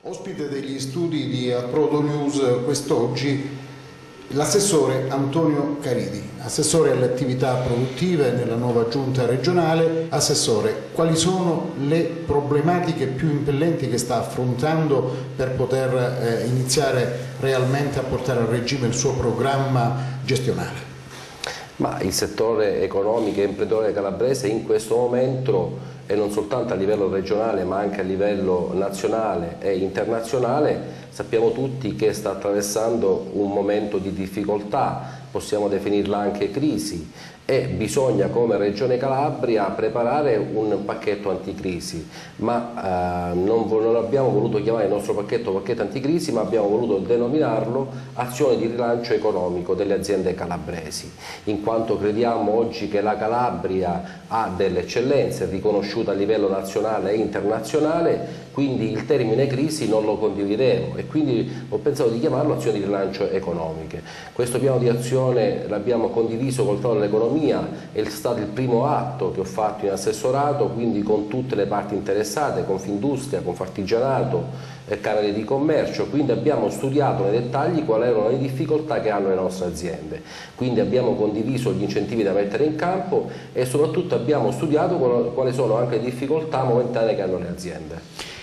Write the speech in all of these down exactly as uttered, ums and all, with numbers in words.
Ospite degli studi di Approdo News quest'oggi l'assessore Antonio Caridi, assessore alle attività produttive nella nuova giunta regionale. Assessore, quali sono le problematiche più impellenti che sta affrontando per poter eh, iniziare realmente a portare a regime il suo programma gestionale? Ma il settore economico e imprenditoriale calabrese in questo momento, e non soltanto a livello regionale ma anche a livello nazionale e internazionale, sappiamo tutti che sta attraversando un momento di difficoltà, possiamo definirla anche crisi, e bisogna come Regione Calabria preparare un pacchetto anticrisi, ma eh, non, non abbiamo voluto chiamare il nostro pacchetto pacchetto anticrisi, ma abbiamo voluto denominarlo azione di rilancio economico delle aziende calabresi, in quanto crediamo oggi che la Calabria ha delle eccellenze riconosciute a livello nazionale e internazionale, quindi il termine crisi non lo condividevo e quindi ho pensato di chiamarlo azione di rilancio economiche. Questo piano di azione l'abbiamo condiviso col Tavolo dell'Economia, è stato il primo atto che ho fatto in assessorato, quindi con tutte le parti interessate, Confindustria, Confartigianato, Camere di Commercio, quindi abbiamo studiato nei dettagli quali erano le difficoltà che hanno le nostre aziende, quindi abbiamo condiviso gli incentivi da mettere in campo e soprattutto abbiamo studiato quali sono anche le difficoltà momentanee che hanno le aziende.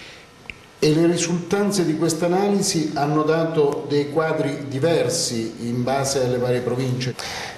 E le risultanze di questa analisi hanno dato dei quadri diversi in base alle varie province?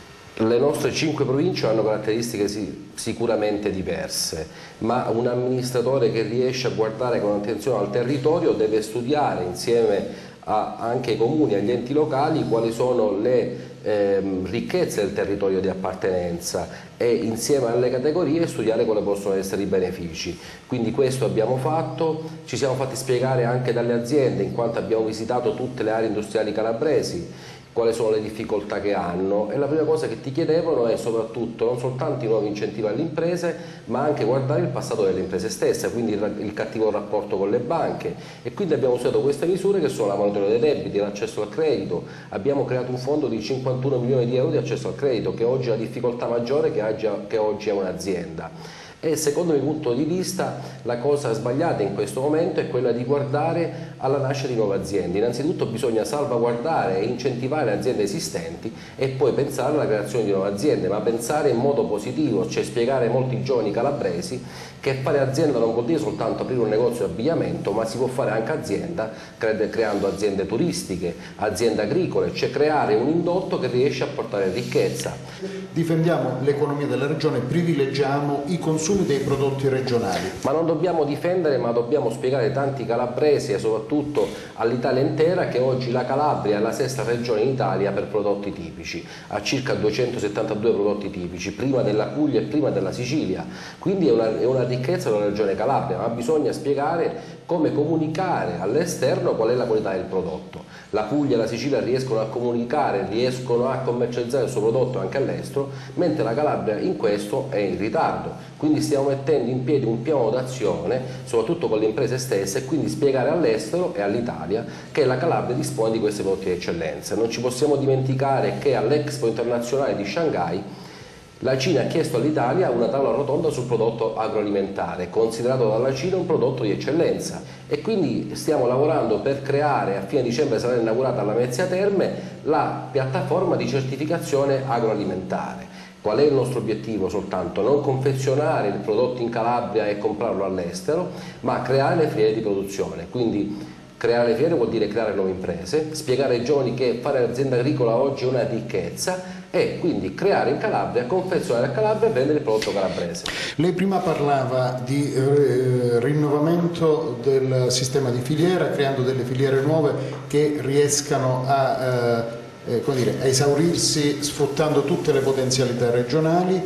Le nostre cinque province hanno caratteristiche sicuramente diverse, ma un amministratore che riesce a guardare con attenzione al territorio deve studiare insieme a, anche ai comuni e agli enti locali quali sono le ehm, ricchezze del territorio di appartenenza e insieme alle categorie studiare quali possono essere i benefici. Quindi questo abbiamo fatto, ci siamo fatti spiegare anche dalle aziende, in quanto abbiamo visitato tutte le aree industriali calabresi, quali sono le difficoltà che hanno, e la prima cosa che ti chiedevano è soprattutto non soltanto i nuovi incentivi alle imprese, ma anche guardare il passato delle imprese stesse, quindi il, il cattivo rapporto con le banche, e quindi abbiamo usato queste misure che sono la manutenzione dei debiti, l'accesso al credito. Abbiamo creato un fondo di cinquantuno milioni di euro di accesso al credito, che oggi è la difficoltà maggiore che, che oggi è un'azienda. E secondo il mio punto di vista la cosa sbagliata in questo momento è quella di guardare alla nascita di nuove aziende. Innanzitutto bisogna salvaguardare e incentivare le aziende esistenti e poi pensare alla creazione di nuove aziende, ma pensare in modo positivo, cioè spiegare ai molti giovani calabresi che fare azienda non vuol dire soltanto aprire un negozio di abbigliamento, ma si può fare anche azienda creando aziende turistiche, aziende agricole, cioè creare un indotto che riesce a portare ricchezza. Difendiamo l'economia della regione, privilegiamo i consumi dei prodotti regionali. Ma non dobbiamo difendere, ma dobbiamo spiegare ai tanti calabresi e soprattutto all'Italia intera che oggi la Calabria è la sesta regione in Italia per prodotti tipici, ha circa duecentosettantadue prodotti tipici, prima della Puglia e prima della Sicilia, quindi è una, è una ricchezza della regione Calabria, ma bisogna spiegare come comunicare all'esterno qual è la qualità del prodotto. La Puglia e la Sicilia riescono a comunicare, riescono a commercializzare il suo prodotto anche all'estero, mentre la Calabria in questo è in ritardo. Quindi stiamo mettendo in piedi un piano d'azione, soprattutto con le imprese stesse, e quindi spiegare all'estero e all'Italia che la Calabria dispone di questi prodotti di eccellenza. Non ci possiamo dimenticare che all'Expo internazionale di Shanghai la Cina ha chiesto all'Italia una tavola rotonda sul prodotto agroalimentare, considerato dalla Cina un prodotto di eccellenza, e quindi stiamo lavorando per creare, a fine dicembre sarà inaugurata alla Mezzia Terme, la piattaforma di certificazione agroalimentare. Qual è il nostro obiettivo? Soltanto non confezionare il prodotto in Calabria e comprarlo all'estero, ma creare le filiere di produzione. Quindi creare le fiere vuol dire creare nuove imprese, spiegare ai giovani che fare azienda agricola oggi è una ricchezza e quindi creare in Calabria, confezionare a Calabria e vendere il prodotto calabrese. Lei prima parlava di eh, rinnovamento del sistema di filiera, creando delle filiere nuove che riescano a, eh, eh, come dire, a esaurirsi sfruttando tutte le potenzialità regionali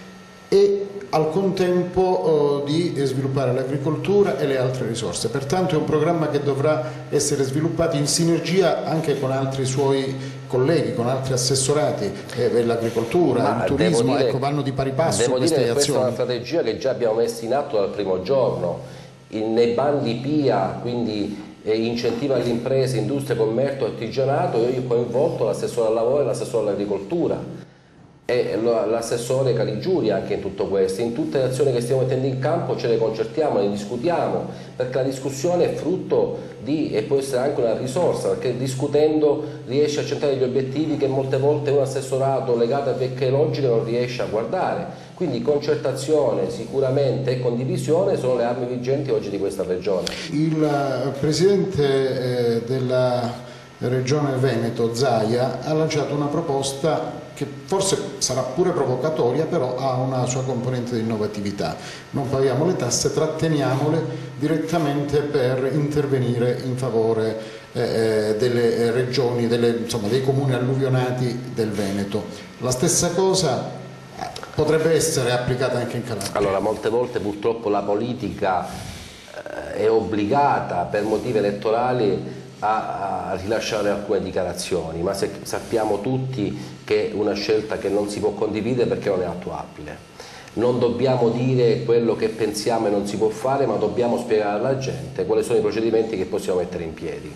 e al contempo eh, di sviluppare l'agricoltura e le altre risorse. Pertanto è un programma che dovrà essere sviluppato in sinergia anche con altri suoi colleghi, con altri assessorati, eh, l'agricoltura, il turismo, dire, ecco, vanno di pari passo devo queste dire che azioni. Questa è una strategia che già abbiamo messo in atto dal primo giorno. In, nei bandi P I A, quindi eh, incentivo alle imprese, industria, commercio, artigianato, io ho coinvolto l'assessore al lavoro e l'assessore all'agricoltura. e l'assessore Caligiuri anche in tutto questo. In tutte le azioni che stiamo mettendo in campo ce le concertiamo, ne discutiamo, perché la discussione è frutto di, e può essere anche una risorsa, perché discutendo riesce a centrare gli obiettivi che molte volte un assessorato legato a vecchie logiche non riesce a guardare. Quindi concertazione sicuramente e condivisione sono le armi vigenti oggi di questa regione. Il presidente eh, della Regione Veneto, Zaia, ha lanciato una proposta che forse sarà pure provocatoria, però ha una sua componente di innovatività. Non paghiamo le tasse, tratteniamole direttamente per intervenire in favore eh, delle regioni, delle, insomma, dei comuni alluvionati del Veneto. La stessa cosa potrebbe essere applicata anche in Calabria. Allora, molte volte purtroppo la politica eh, è obbligata per motivi elettorali a, a rilasciare alcune dichiarazioni, ma se, sappiamo tutti che è una scelta che non si può condividere perché non è attuabile. Non dobbiamo dire quello che pensiamo e non si può fare, ma dobbiamo spiegare alla gente quali sono i procedimenti che possiamo mettere in piedi.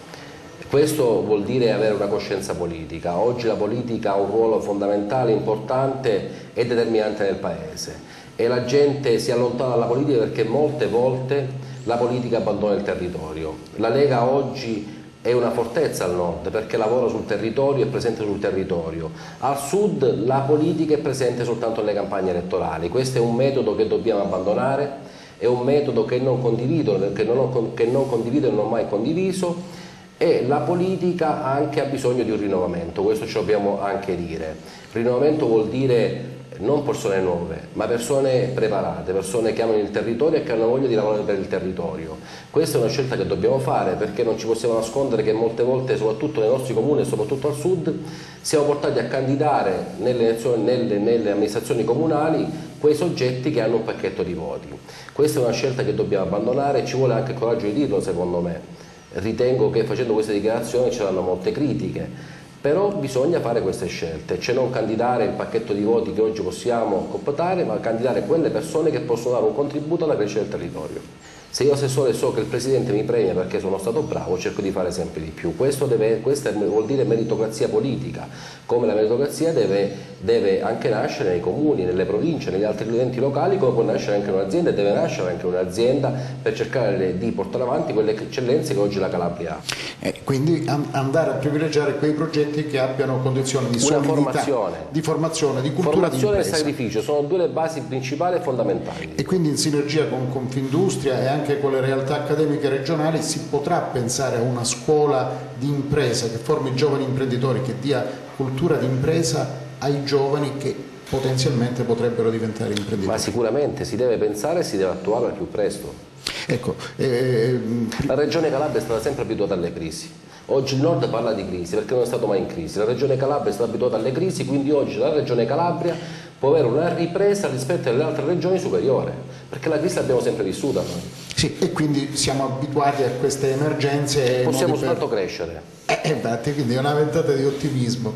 Questo vuol dire avere una coscienza politica. Oggi la politica ha un ruolo fondamentale, importante e determinante nel Paese e la gente si allontana dalla politica perché molte volte la politica abbandona il territorio. La Lega oggi è una fortezza al nord perché lavora sul territorio, è presente sul territorio. Al sud la politica è presente soltanto nelle campagne elettorali. Questo è un metodo che dobbiamo abbandonare, è un metodo che non condivido, che non, ho, che non condivido e non ho mai condiviso. E la politica anche ha bisogno di un rinnovamento, questo ci dobbiamo anche dire. Rinnovamento vuol dire non persone nuove, ma persone preparate, persone che amano il territorio e che hanno voglia di lavorare per il territorio. Questa è una scelta che dobbiamo fare perché non ci possiamo nascondere che molte volte, soprattutto nei nostri comuni e soprattutto al sud, siamo portati a candidare nelle, nelle, nelle amministrazioni comunali quei soggetti che hanno un pacchetto di voti. Questa è una scelta che dobbiamo abbandonare e ci vuole anche il coraggio di dirlo, secondo me. Ritengo che facendo queste dichiarazioni ci saranno molte critiche, però bisogna fare queste scelte, cioè non candidare il pacchetto di voti che oggi possiamo cooptare, ma candidare quelle persone che possono dare un contributo alla crescita del territorio. Se io assessore so che il Presidente mi premia perché sono stato bravo, cerco di fare sempre di più. Questo, deve, questo vuol dire meritocrazia politica, come la meritocrazia deve, deve anche nascere nei comuni, nelle province, negli altri enti locali, come può nascere anche un'azienda e deve nascere anche un'azienda per cercare di portare avanti quelle eccellenze che oggi la Calabria ha. Eh, quindi andare a privilegiare quei progetti che abbiano condizioni di solidità, formazione. di formazione, di cultura formazione di e sacrificio sono due le basi principali e fondamentali. E quindi in sinergia con Confindustria e anche con le realtà accademiche regionali si potrà pensare a una scuola di impresa che formi giovani imprenditori, che dia cultura di impresa ai giovani che potenzialmente potrebbero diventare imprenditori. Ma sicuramente si deve pensare e si deve attuare al più presto. Ecco, eh, la Regione Calabria è stata sempre abituata alle crisi. Oggi il Nord parla di crisi perché non è stato mai in crisi. La Regione Calabria è stata abituata alle crisi, quindi oggi la Regione Calabria può avere una ripresa rispetto alle altre regioni superiore, perché la crisi l'abbiamo sempre vissuta noi. Sì, e quindi siamo abituati a queste emergenze. Possiamo soltanto per... crescere. Eh, infatti, quindi è una ventata di ottimismo.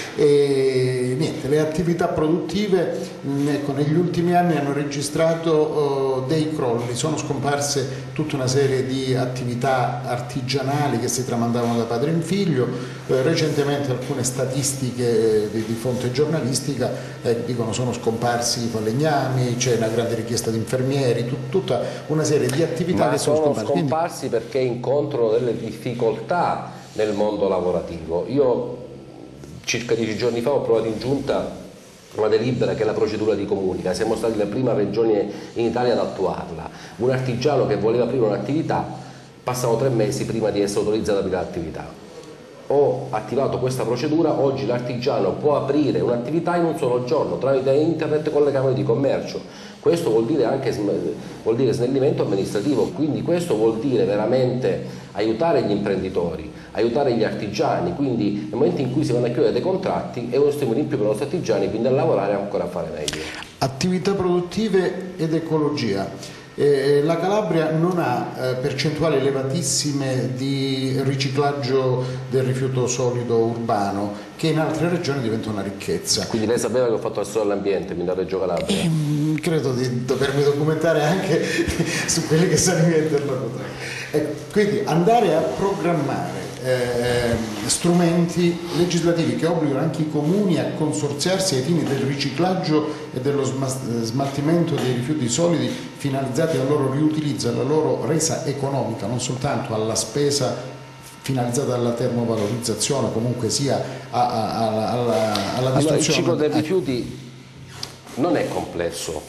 E, niente, le attività produttive mh, ecco, negli ultimi anni hanno registrato uh, dei crolli, sono scomparse tutta una serie di attività artigianali che si tramandavano da padre in figlio. Eh, recentemente alcune statistiche di, di fonte giornalistica eh, dicono sono scomparsi i falegnami, c'è una grande richiesta di infermieri, tut, tutta una serie di attività Ma che sono, sono scomparse. scomparsi Quindi... perché incontrano delle difficoltà nel mondo lavorativo. Io circa dieci giorni fa ho provato in giunta una delibera che è la procedura di comunica, siamo stati la prima regione in Italia ad attuarla. Un artigiano che voleva aprire un'attività passano tre mesi prima di essere autorizzato ad aprire l'attività. Ho attivato questa procedura, oggi l'artigiano può aprire un'attività in un solo giorno tramite internet con le camere di commercio. Questo vuol dire anche vuol dire snellimento amministrativo, quindi questo vuol dire veramente aiutare gli imprenditori, aiutare gli artigiani, quindi nel momento in cui si vanno a chiudere dei contratti è uno stimolo in più per i nostri artigiani, quindi a lavorare ancora a fare meglio. Attività produttive ed ecologia. Eh, la Calabria non ha eh, percentuali elevatissime di riciclaggio del rifiuto solido urbano, che in altre regioni diventa una ricchezza. Quindi lei sapeva che ho fatto assessore all'ambiente, quindi a Reggio Calabria? Eh, credo di dovermi documentare anche su quelli che sono i miei interlocutori. Eh, quindi andare a programmare Eh, strumenti legislativi che obbligano anche i comuni a consorziarsi ai fini del riciclaggio e dello smaltimento dei rifiuti solidi, finalizzati al loro riutilizzo e alla loro resa economica, non soltanto alla spesa finalizzata alla termovalorizzazione, comunque sia a, a, a, alla, alla allora, il ciclo dei eh. rifiuti non è complesso,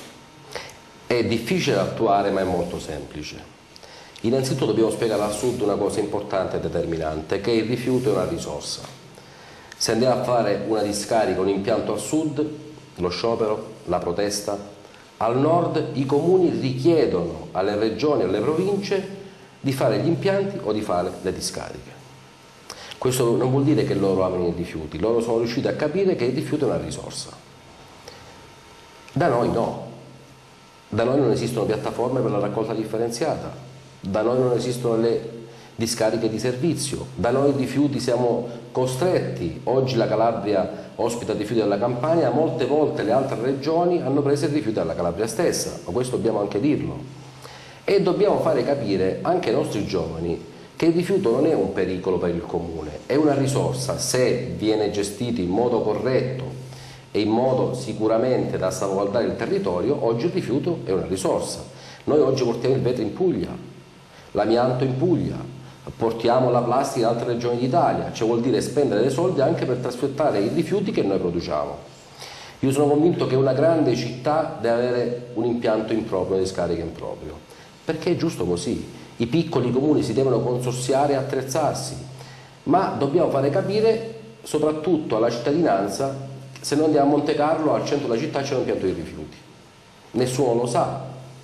è difficile da attuare ma è molto semplice. Innanzitutto dobbiamo spiegare al Sud una cosa importante e determinante, che il rifiuto è una risorsa. Se andiamo a fare una discarica, un impianto al Sud, lo sciopero, la protesta, al Nord i comuni richiedono alle regioni e alle province di fare gli impianti o di fare le discariche. Questo non vuol dire che loro amano i rifiuti, loro sono riusciti a capire che il rifiuto è una risorsa. Da noi no, da noi non esistono piattaforme per la raccolta differenziata. Da noi non esistono le discariche di servizio, da noi i rifiuti siamo costretti, oggi la Calabria ospita i rifiuti della Campania, molte volte le altre regioni hanno preso i rifiuti dalla Calabria stessa, ma questo dobbiamo anche dirlo. E dobbiamo fare capire anche ai nostri giovani che il rifiuto non è un pericolo per il comune, è una risorsa se viene gestito in modo corretto e in modo sicuramente da salvaguardare il territorio. Oggi il rifiuto è una risorsa. Noi oggi portiamo il vetro in Puglia, l'amianto in Puglia, portiamo la plastica in altre regioni d'Italia, cioè vuol dire spendere dei soldi anche per trasportare i rifiuti che noi produciamo. Io sono convinto che una grande città deve avere un impianto in proprio, una discarica in proprio, perché è giusto così. I piccoli comuni si devono consorziare e attrezzarsi, ma dobbiamo fare capire soprattutto alla cittadinanza, se noi andiamo a Monte Carlo, al centro della città c'è un impianto di rifiuti, nessuno lo sa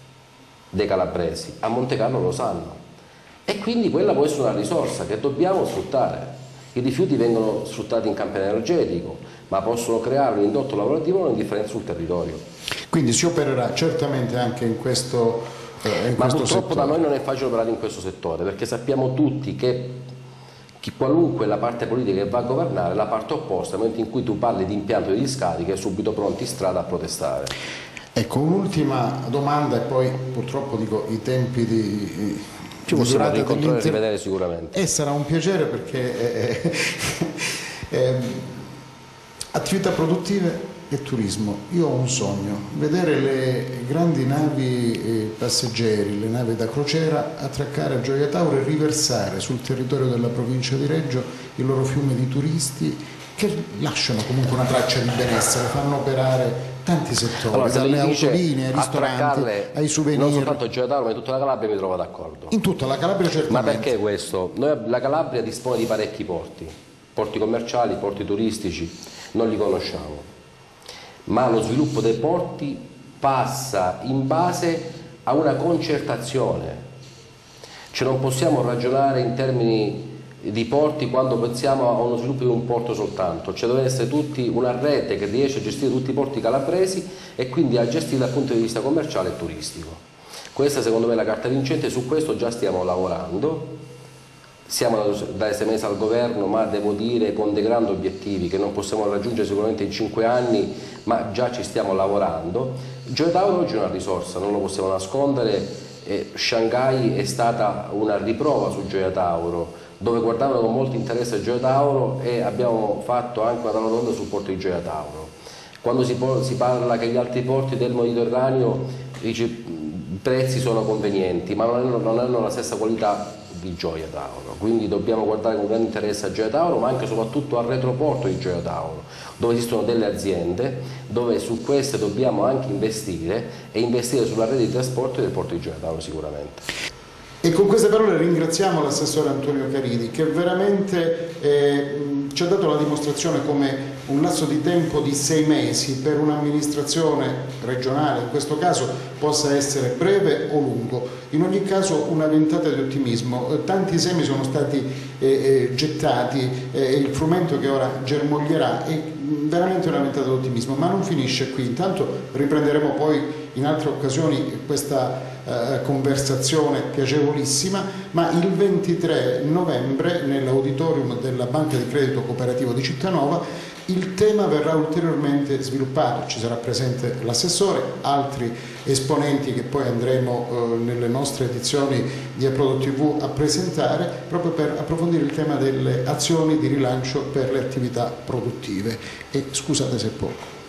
dei calabresi, a Monte Carlo lo sanno, e quindi quella può essere una risorsa che dobbiamo sfruttare. I rifiuti vengono sfruttati in campo energetico, ma possono creare un indotto lavorativo e un'indifferenza sul territorio. Quindi si opererà certamente anche in questo, eh, in ma questo purtroppo settore. Da noi non è facile operare in questo settore, perché sappiamo tutti che chi qualunque è la parte politica che va a governare, la parte opposta, nel momento in cui tu parli di impianto di discariche, è subito pronti in strada a protestare. Ecco, un'ultima domanda e poi purtroppo dico i tempi di, ci possiamo rincontrare e rivedere sicuramente. E sarà un piacere perché eh, eh, attività produttive e turismo. Io ho un sogno, vedere le grandi navi eh, passeggeri, le navi da crociera attraccare a Gioia Tauro e riversare sul territorio della provincia di Reggio il loro fiume di turisti che lasciano comunque una traccia di benessere, fanno operare tanti settori, allora, dalle autolinee ai ristoranti, ai souvenir. Non soltanto a Gioia Tauro, ma in tutta la Calabria mi trovo d'accordo. In tutta la Calabria certamente. Ma perché questo? Noi, la Calabria dispone di parecchi porti, porti commerciali, porti turistici, non li conosciamo. Ma lo sviluppo dei porti passa in base a una concertazione. Cioè non possiamo ragionare in termini di porti quando pensiamo a uno sviluppo di un porto soltanto, cioè deve essere tutti una rete che riesce a gestire tutti i porti calabresi e quindi a gestire dal punto di vista commerciale e turistico. Questa secondo me è la carta vincente, su questo già stiamo lavorando, siamo da sei mesi al governo, ma devo dire con dei grandi obiettivi che non possiamo raggiungere sicuramente in cinque anni, ma già ci stiamo lavorando. Gioia Tauro oggi è una risorsa, non lo possiamo nascondere, eh, Shanghai è stata una riprova su Gioia Tauro, dove guardavano con molto interesse Gioia Tauro e abbiamo fatto anche una tavola rotonda sul porto di Gioia Tauro. Quando si, si parla che gli altri porti del Mediterraneo i prezzi sono convenienti, ma non hanno, non hanno la stessa qualità di Gioia Tauro, quindi dobbiamo guardare con grande interesse a Gioia Tauro, ma anche e soprattutto al retroporto di Gioia Tauro, dove esistono delle aziende, dove su queste dobbiamo anche investire e investire sulla rete di trasporto del porto di Gioia Tauro sicuramente. E con queste parole ringraziamo l'assessore Antonio Caridi, che veramente eh, ci ha dato la dimostrazione come un lasso di tempo di sei mesi per un'amministrazione regionale, in questo caso, possa essere breve o lungo. In ogni caso una ventata di ottimismo. Eh, tanti semi sono stati eh, eh, gettati, eh, il frumento che ora germoglierà è veramente una ventata di ottimismo, ma non finisce qui. Intanto riprenderemo poi in altre occasioni questa eh, conversazione piacevolissima, ma il ventitré novembre nell'auditorium della Banca di Credito Cooperativo di Cittanova il tema verrà ulteriormente sviluppato, ci sarà presente l'assessore, altri esponenti che poi andremo eh, nelle nostre edizioni di Approdo tivù a presentare, proprio per approfondire il tema delle azioni di rilancio per le attività produttive. E scusate se poco.